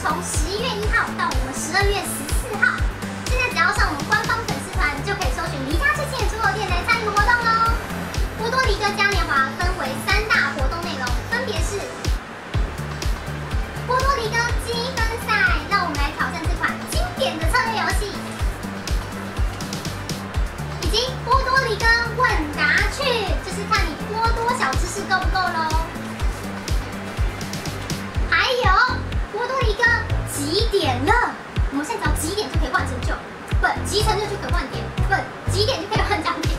从11月1号到我们12月14号。现在只要上我们官方粉丝团，就可以搜寻离家最近的猪肉店来参与活动喽。波多黎各嘉年华分为3大活动内容，分别是波多黎各积分赛，让我们来挑战这款经典的策略游戏，以及波多黎各问答趣，就是看你波多小知识够不够喽。还有波多黎各集点了，我们现在只要集点就可以换成就，不集成就可以换点，不集点就可以换奖品。